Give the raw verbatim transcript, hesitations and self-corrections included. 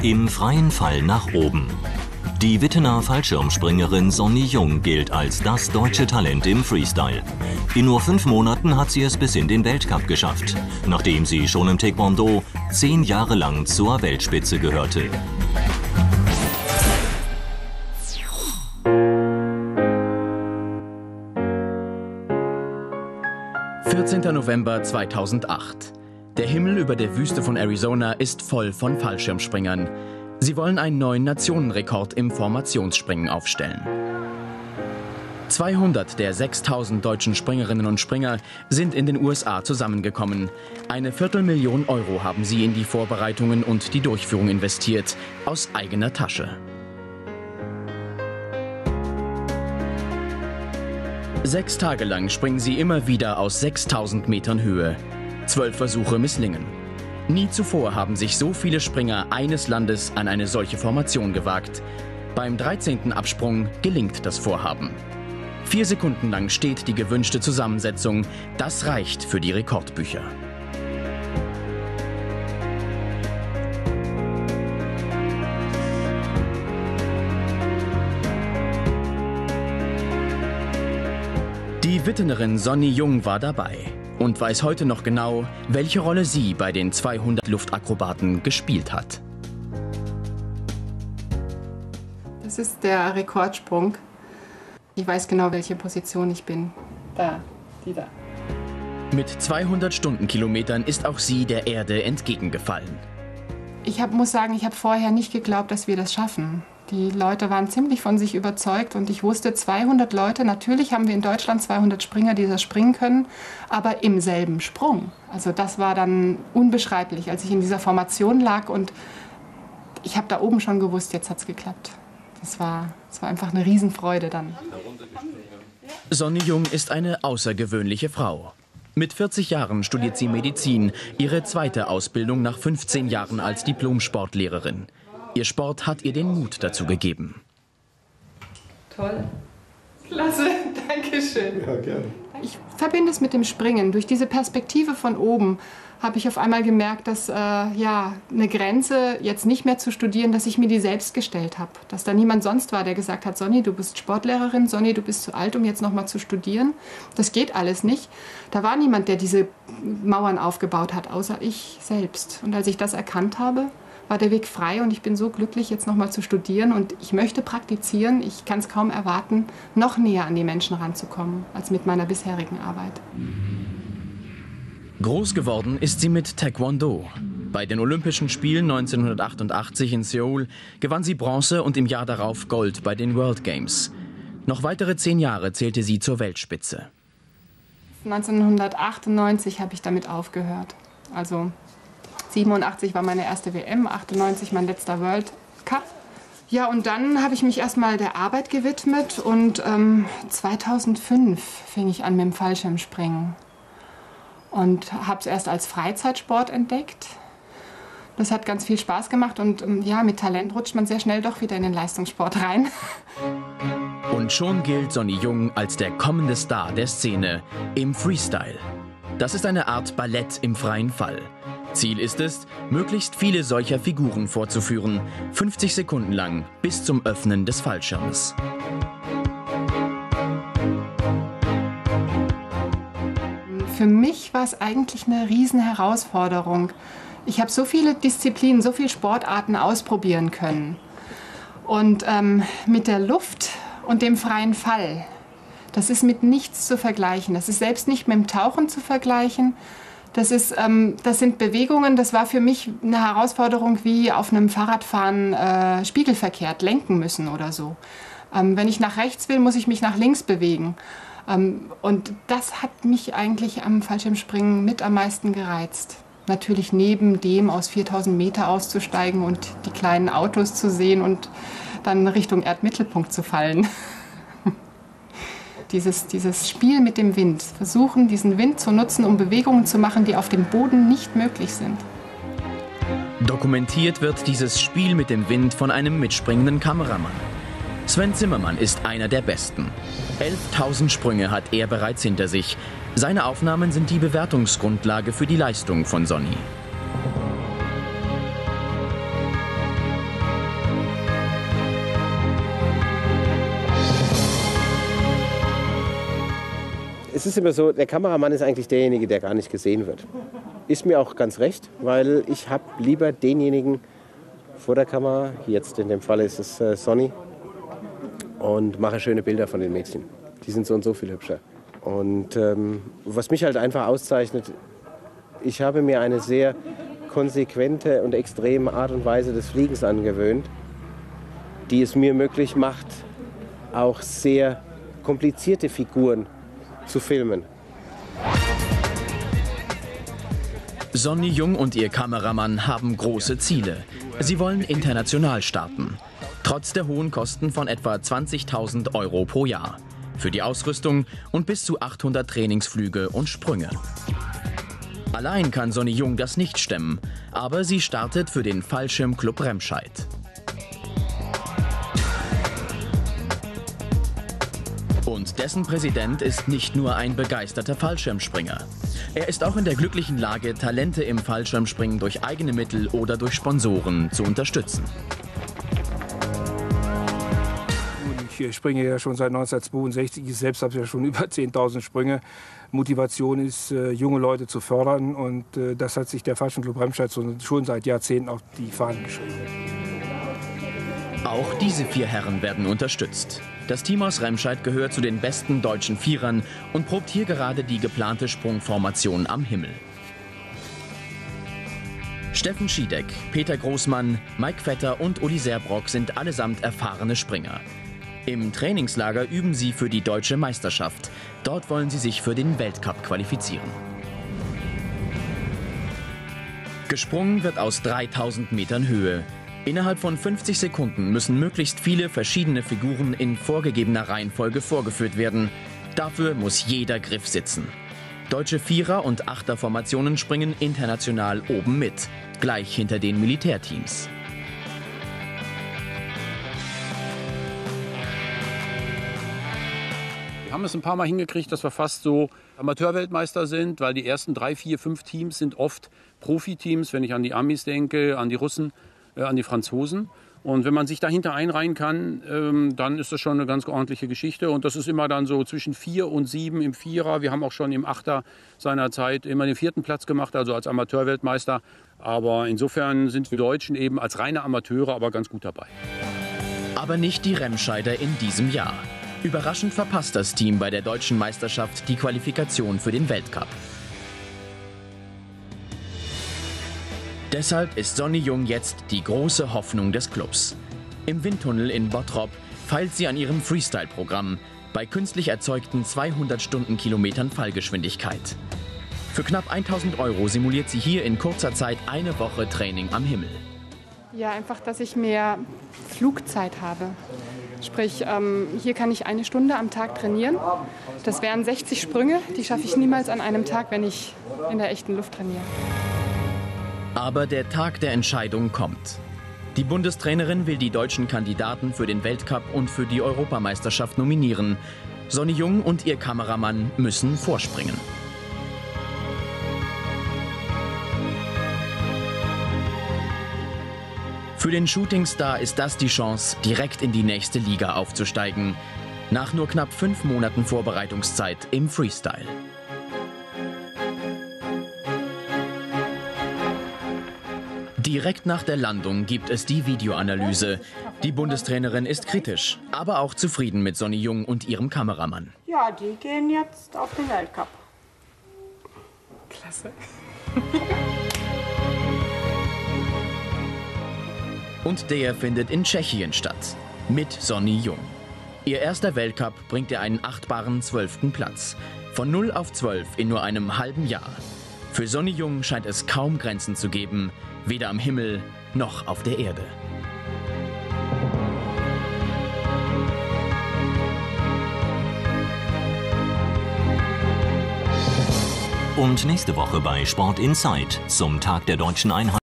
Im freien Fall nach oben. Die Wittener Fallschirmspringerin Sonny Jung gilt als das deutsche Talent im Freestyle. In nur fünf Monaten hat sie es bis in den Weltcup geschafft, nachdem sie schon im Taekwondo zehn Jahre lang zur Weltspitze gehörte. vierzehnter November zweitausendacht. Der Himmel über der Wüste von Arizona ist voll von Fallschirmspringern. Sie wollen einen neuen Nationenrekord im Formationsspringen aufstellen. zweihundert der sechstausend deutschen Springerinnen und Springer sind in den U S A zusammengekommen. Eine Viertelmillion Euro haben sie in die Vorbereitungen und die Durchführung investiert, aus eigener Tasche. Sechs Tage lang springen sie immer wieder aus sechstausend Metern Höhe. Zwölf Versuche misslingen. Nie zuvor haben sich so viele Springer eines Landes an eine solche Formation gewagt. Beim dreizehnten Absprung gelingt das Vorhaben. Vier Sekunden lang steht die gewünschte Zusammensetzung. Das reicht für die Rekordbücher. Die Wittenerin Sonny Jung war dabei und weiß heute noch genau, welche Rolle sie bei den zweihundert Luftakrobaten gespielt hat. Das ist der Rekordsprung. Ich weiß genau, welche Position ich bin. Da, die da. Mit zweihundert Stundenkilometern ist auch sie der Erde entgegengefallen. Ich hab, muss sagen, ich habe vorher nicht geglaubt, dass wir das schaffen. Die Leute waren ziemlich von sich überzeugt und ich wusste, zweihundert Leute, natürlich haben wir in Deutschland zweihundert Springer, die das springen können, aber im selben Sprung. Also das war dann unbeschreiblich, als ich in dieser Formation lag und ich habe da oben schon gewusst, jetzt hat es geklappt. Das war, das war einfach eine Riesenfreude dann. Sonny Jung ist eine außergewöhnliche Frau. Mit vierzig Jahren studiert sie Medizin, ihre zweite Ausbildung nach fünfzehn Jahren als Diplom-Sportlehrerin. Ihr Sport hat ihr den Mut dazu gegeben. Toll. Klasse, danke schön. Ja, gerne. Ich verbinde es mit dem Springen. Durch diese Perspektive von oben habe ich auf einmal gemerkt, dass äh, ja, eine Grenze jetzt nicht mehr zu studieren, dass ich mir die selbst gestellt habe. Dass da niemand sonst war, der gesagt hat, Sonny, du bist Sportlehrerin, Sonny, du bist zu alt, um jetzt noch mal zu studieren. Das geht alles nicht. Da war niemand, der diese Mauern aufgebaut hat, außer ich selbst. Und als ich das erkannt habe, war der Weg frei und ich bin so glücklich, jetzt noch mal zu studieren und ich möchte praktizieren. Ich kann es kaum erwarten, noch näher an die Menschen ranzukommen, als mit meiner bisherigen Arbeit. Groß geworden ist sie mit Taekwondo. Bei den Olympischen Spielen neunzehnhundertachtundachtzig in Seoul gewann sie Bronze und im Jahr darauf Gold bei den World Games. Noch weitere zehn Jahre zählte sie zur Weltspitze. neunzehnhundertachtundneunzig habe ich damit aufgehört. Also siebenundachtzig war meine erste W M, achtundneunzig mein letzter World Cup. Ja, und dann habe ich mich erstmal der Arbeit gewidmet und ähm, zweitausendfünf fing ich an mit dem Fallschirmspringen und habe es erst als Freizeitsport entdeckt. Das hat ganz viel Spaß gemacht und ähm, ja, mit Talent rutscht man sehr schnell doch wieder in den Leistungssport rein. Und schon gilt Sonny Jung als der kommende Star der Szene im Freestyle. Das ist eine Art Ballett im freien Fall. Ziel ist es, möglichst viele solcher Figuren vorzuführen, fünfzig Sekunden lang, bis zum Öffnen des Fallschirms. Für mich war es eigentlich eine Riesenherausforderung. Ich habe so viele Disziplinen, so viele Sportarten ausprobieren können. Und ähm, mit der Luft und dem freien Fall, das ist mit nichts zu vergleichen. Das ist selbst nicht mit dem Tauchen zu vergleichen. Das, ist, ähm, das sind Bewegungen, das war für mich eine Herausforderung wie auf einem Fahrradfahren äh, spiegelverkehrt lenken müssen oder so. Ähm, wenn ich nach rechts will, muss ich mich nach links bewegen. Ähm, und das hat mich eigentlich am Fallschirmspringen mit am meisten gereizt. Natürlich neben dem aus viertausend Meter auszusteigen und die kleinen Autos zu sehen und dann Richtung Erdmittelpunkt zu fallen. Dieses, dieses Spiel mit dem Wind, versuchen, diesen Wind zu nutzen, um Bewegungen zu machen, die auf dem Boden nicht möglich sind. Dokumentiert wird dieses Spiel mit dem Wind von einem mitspringenden Kameramann. Sven Zimmermann ist einer der Besten. elftausend Sprünge hat er bereits hinter sich. Seine Aufnahmen sind die Bewertungsgrundlage für die Leistung von Sonny. Es ist immer so, der Kameramann ist eigentlich derjenige, der gar nicht gesehen wird. Ist mir auch ganz recht, weil ich habe lieber denjenigen vor der Kamera, jetzt in dem Fall ist es äh, Sonny, und mache schöne Bilder von den Mädchen. Die sind so und so viel hübscher. Und ähm, was mich halt einfach auszeichnet, ich habe mir eine sehr konsequente und extreme Art und Weise des Fliegens angewöhnt, die es mir möglich macht, auch sehr komplizierte Figuren zu filmen. Sonny Jung und ihr Kameramann haben große Ziele. Sie wollen international starten. Trotz der hohen Kosten von etwa zwanzigtausend Euro pro Jahr. Für die Ausrüstung und bis zu achthundert Trainingsflüge und Sprünge. Allein kann Sonny Jung das nicht stemmen, aber sie startet für den Fallschirmclub Remscheid. Und dessen Präsident ist nicht nur ein begeisterter Fallschirmspringer. Er ist auch in der glücklichen Lage, Talente im Fallschirmspringen durch eigene Mittel oder durch Sponsoren zu unterstützen. Ich springe ja schon seit neunzehnhundertzweiundsechzig. Ich selbst habe ja schon über zehntausend Sprünge. Motivation ist, äh, junge Leute zu fördern. Und äh, das hat sich der Fallschirmclub Remscheid schon seit Jahrzehnten auf die Fahnen geschrieben. Auch diese vier Herren werden unterstützt. Das Team aus Remscheid gehört zu den besten deutschen Vierern und probt hier gerade die geplante Sprungformation am Himmel. Steffen Schiedeck, Peter Großmann, Mike Vetter und Uli Serbrock sind allesamt erfahrene Springer. Im Trainingslager üben sie für die deutsche Meisterschaft. Dort wollen sie sich für den Weltcup qualifizieren. Gesprungen wird aus dreitausend Metern Höhe. Innerhalb von fünfzig Sekunden müssen möglichst viele verschiedene Figuren in vorgegebener Reihenfolge vorgeführt werden. Dafür muss jeder Griff sitzen. Deutsche Vierer- und Achterformationen springen international oben mit, gleich hinter den Militärteams. Wir haben es ein paar Mal hingekriegt, dass wir fast so Amateurweltmeister sind, weil die ersten drei, vier, fünf Teams sind oft Profiteams, wenn ich an die Amis denke, an die Russen, äh, an die Franzosen. Und wenn man sich dahinter einreihen kann, ähm, dann ist das schon eine ganz ordentliche Geschichte. Und das ist immer dann so zwischen vier und sieben im Vierer. Wir haben auch schon im Achter seinerzeit immer den vierten Platz gemacht, also als Amateurweltmeister. Aber insofern sind wir Deutschen eben als reine Amateure aber ganz gut dabei. Aber nicht die Remscheider in diesem Jahr. Überraschend verpasst das Team bei der deutschen Meisterschaft die Qualifikation für den Weltcup. Deshalb ist Sonny Jung jetzt die große Hoffnung des Clubs. Im Windtunnel in Bottrop feilt sie an ihrem Freestyle-Programm bei künstlich erzeugten zweihundert Stundenkilometern Fallgeschwindigkeit. Für knapp tausend Euro simuliert sie hier in kurzer Zeit eine Woche Training am Himmel. Ja, einfach, dass ich mehr Flugzeit habe. Sprich, ähm, hier kann ich eine Stunde am Tag trainieren. Das wären sechzig Sprünge, die schaffe ich niemals an einem Tag, wenn ich in der echten Luft trainiere. Aber der Tag der Entscheidung kommt. Die Bundestrainerin will die deutschen Kandidaten für den Weltcup und für die Europameisterschaft nominieren. Sonny Jung und ihr Kameramann müssen vorspringen. Für den Shootingstar ist das die Chance, direkt in die nächste Liga aufzusteigen. Nach nur knapp fünf Monaten Vorbereitungszeit im Freestyle. Direkt nach der Landung gibt es die Videoanalyse. Die Bundestrainerin ist kritisch, aber auch zufrieden mit Sonny Jung und ihrem Kameramann. Ja, die gehen jetzt auf den Weltcup. Klasse. Und der findet in Tschechien statt. Mit Sonny Jung. Ihr erster Weltcup bringt ihr einen achtbaren zwölften Platz. Von null auf zwölf in nur einem halben Jahr. Für Sonny Jung scheint es kaum Grenzen zu geben. Weder am Himmel noch auf der Erde. Und nächste Woche bei Sport Insight zum Tag der deutschen Einheit.